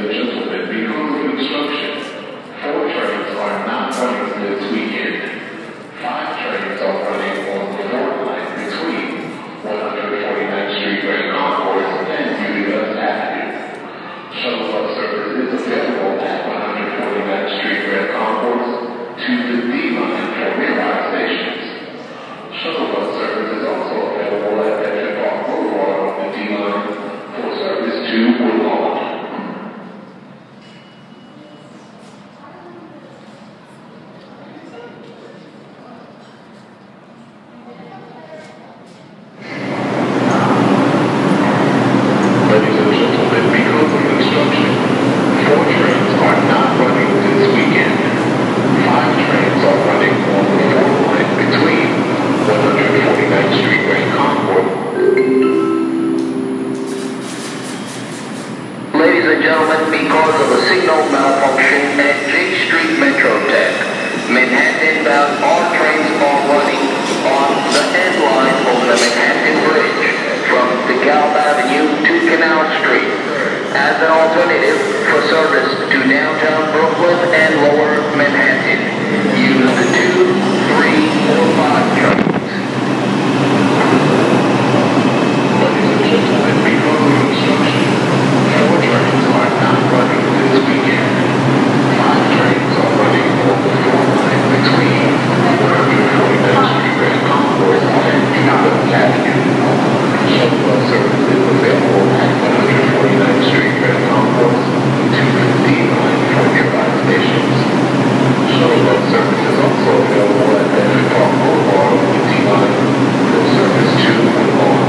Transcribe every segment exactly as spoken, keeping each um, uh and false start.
and gentlemen, because of construction, four trains are not running this weekend. Five trains are running on the North Line between one forty-ninth Street Grand Concourse and Utica Avenue. Shuttle bus service is available at one forty-ninth Street Grand Concourse to the D line for nearby stations. Shuttle bus service is also available at Boulevard on the D line for service to Boulevard. Ladies and gentlemen, because of construction, four trains are not running this weekend. Five trains are running on the fourth line between one forty-ninth Street Grand Concourse. Ladies and gentlemen, because of a signal malfunction at J Street Metro Tech, Manhattan bound all trains are running on the end line over the Manhattan Bridge from DeKalb Avenue to Canal Street as an alternative for service to downtown Brooklyn and lower Manhattan. Use the two, three, or five trains. Ladies and gentlemen, because of construction, four trains are not running this weekend. Five trains are running on the fourth line between one forty-ninth Street Grand Concourse and Utica Avenue. Shuttle bus service is available at one forty-ninth Street Grand Concourse to the D line for nearby stations. Shuttle bus service is also available at Boulevard on the D line for service to Boulevard.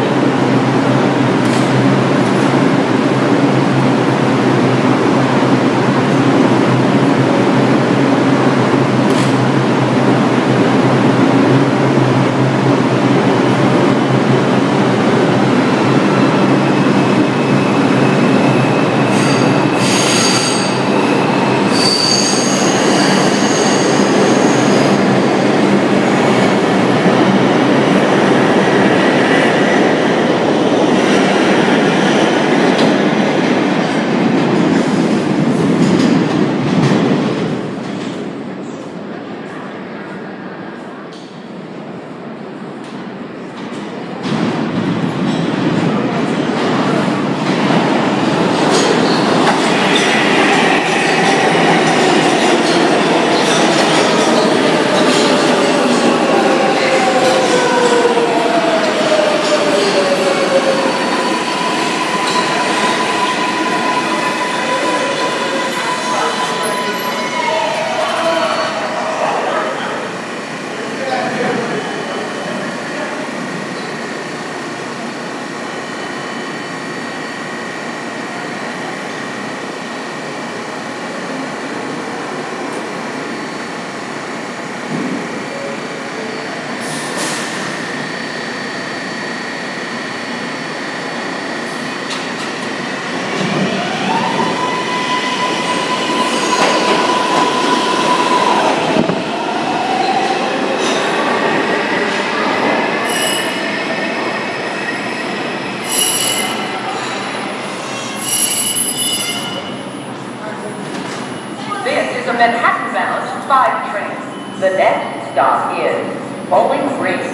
Manhattan-bound five trains. The next stop is Bowling Green.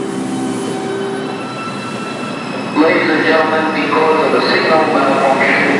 Ladies and gentlemen, because of the signal malfunction